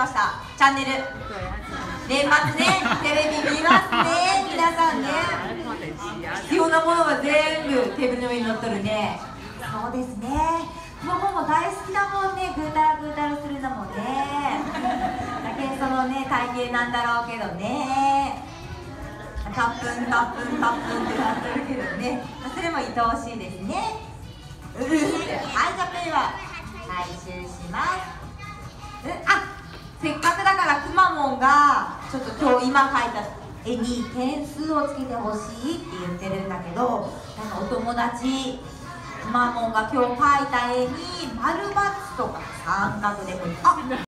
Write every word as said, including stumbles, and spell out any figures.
ました。チャンネル年末ね、テレビ見ますね、皆さんね。必要なものが全部テーブルの上に乗っとるね。そうですね、ももも大好きだもんね、ぐーたらぐーたらするんだもんね。だけそのね、体型なんだろうけどね、タップンタップンタップンってなってるけどね、それも愛おしいですね。うるって。はい、じゃあペンは回収します。うん、あ、せっかくだからくまモンがちょっと今日今描いた絵に点数をつけてほしいって言ってるんだけど、なんかお友達くまモンが今日描いた絵に丸×とか三角でもいい。あ